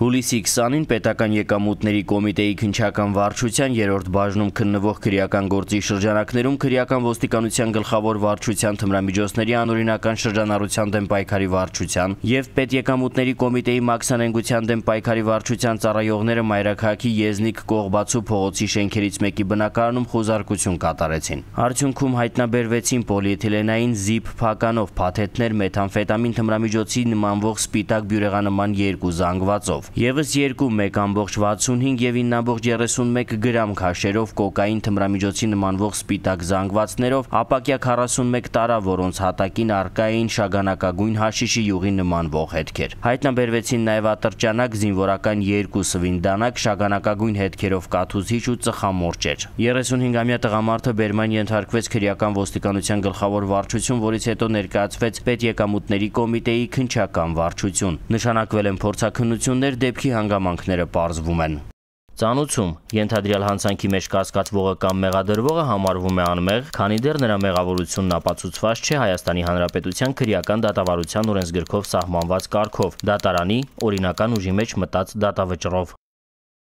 Հուլիսի 20-ին պետական եկամուտների կոմիտեի քննչական վարչության 3-րդ բաժնում քննվող քրեական գործի շրջանակներում քրեական ոստիկանության գլխավոր վարչության թմրամիջոցների անօրինական շրջանառության դեմ պայքարի վարչության եւ պետեկամուտների կոմիտեի մաքսանենգության դեմ պայքարի վարչության ծառայողները Մայրաքաղաքի Եզնիկ Կողբացու փողոցի շենքերից մեկի բնակարանում խոզարկություն կատարեցին։ Արդյունքում հայտնաբերվեցին պոլիէթիլենային զիփ փականով փաթեթներ, մեթամֆետամին թմրամիջոցի նմանվող սպիտակ բյուրեղանման 2 զանգվածով։ Եվս 2 1,65 եւ 9,31 գրամ քաշերով կոկային թմրամիջոցի նմանվող սպիտակ զանգվածներով, ապակյա 41 տարա, որոնց հատակին առկա էին շագանակագույն հաշիշի յուղի նմանվող հետքեր։ Հայտնաբերվեցին նաեւ ատրճանակ, զինվորական 2 սվինդանակ, շագանակագույն հետքերով կաթուզիչ ու ծխամորճեր։ 35-ամյա տղամարդը բերման ենթարկվեց քրեական ոստիկանության գլխավոր վարչություն, որից հետո ներկայացվեց պետեկամուտների կոմիտեի քննչական վարչություն։ Նշանակվել են փորձաքննություններ, դեպքի հանգամանքները պարզվում են։ Ծանուցում ենթադրյալ հանցանքի մեջ կասկածվողը կամ մեղադրվողը համարվում է անմեղ, քանի դեռ նրա մեղավորությունն ապացուցված չէ Հայաստանի Հանրապետության քրեական դատավարության օրենսգրքով սահմանված կարգով՝ դատարանի օրինական ուժի մեջ մտած դատավճռով։